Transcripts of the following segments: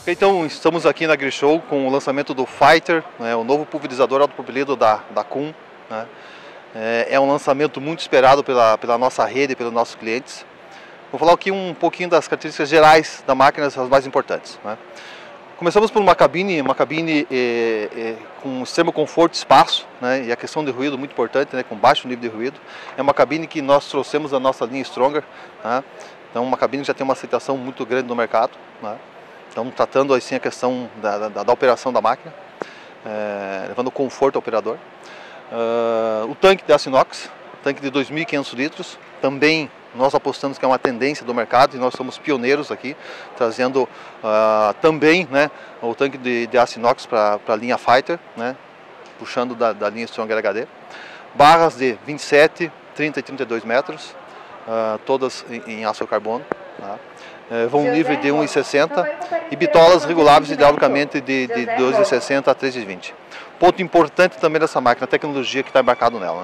Então, estamos aqui na Agrishow com o lançamento do Fighter, né, o novo pulverizador autopropelido da Kuhn. Né. É um lançamento muito esperado pela nossa rede e pelos nossos clientes. Vou falar aqui um pouquinho das características gerais da máquina, as mais importantes. Né. Começamos por uma cabine com extremo conforto e espaço, né, e a questão de ruído muito importante, né, com baixo nível de ruído. É uma cabine que nós trouxemos da nossa linha Stronger, né, então uma cabine que já tem uma aceitação muito grande no mercado. Né. Então, tratando assim a questão da operação da máquina, levando conforto ao operador. O tanque de aço inox, tanque de 2.500 litros, também nós apostamos que é uma tendência do mercado e nós somos pioneiros aqui, trazendo também, né, o tanque de aço inox para a linha Fighter, né, puxando da linha Stronger HD. Barras de 27, 30 e 32 metros, todas em aço carbono. Tá? Vão livre de 1,60 e bitolas reguláveis hidraulicamente de 2,60 a 3,20. Ponto importante também dessa máquina, a tecnologia que está embarcado nela.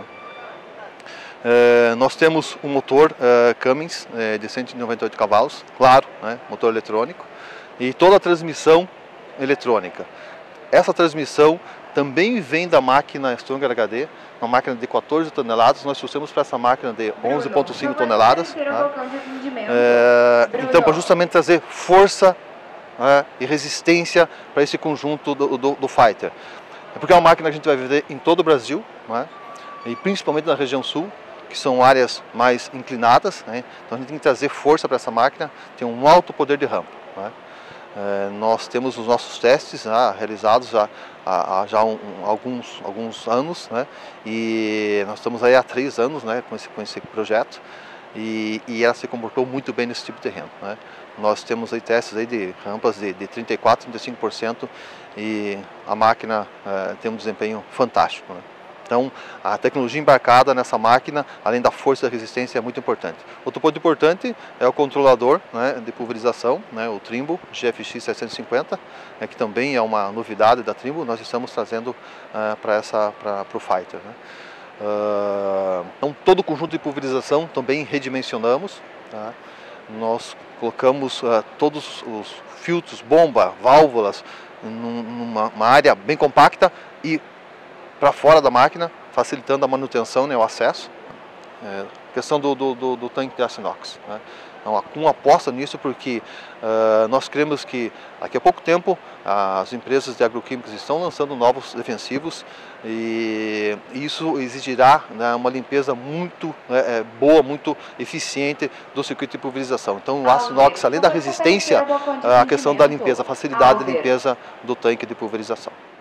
Nós temos um motor Cummins de 198 cavalos, claro, né, motor eletrônico, e toda a transmissão eletrônica. Essa transmissão também vem da máquina Stronger HD, uma máquina de 14 toneladas, nós trouxemos para essa máquina de 11,5 toneladas. Tá? Então, para justamente trazer força e resistência para esse conjunto do Fighter. Porque é uma máquina que a gente vai vender em todo o Brasil, né? E principalmente na região sul, que são áreas mais inclinadas, né? Então a gente tem que trazer força para essa máquina, tem um alto poder de rampa. Né? Nós temos os nossos testes realizados há alguns anos, né? E nós estamos aí há 3 anos, né, com esse projeto, e ela se comportou muito bem nesse tipo de terreno. Né? Nós temos aí testes aí de rampas de 34%, 35% e a máquina tem um desempenho fantástico. Né? Então, a tecnologia embarcada nessa máquina, além da força e da resistência, é muito importante. Outro ponto importante é o controlador, né, de pulverização, né, o Trimble GFX 750, que também é uma novidade da Trimble, nós estamos trazendo para o Fighter. Né. Então, todo o conjunto de pulverização também redimensionamos. Tá. Nós colocamos todos os filtros, bomba, válvulas, numa área bem compacta e para fora da máquina, facilitando a manutenção, né, o acesso. Questão do tanque de aço inox. Né? Então, a Kuhn aposta nisso porque nós cremos que daqui a pouco tempo as empresas de agroquímicos estão lançando novos defensivos e isso exigirá, né, uma limpeza muito boa, muito eficiente do circuito de pulverização. Então, o aço inox, além da resistência, a questão da limpeza, a facilidade de limpeza do tanque de pulverização.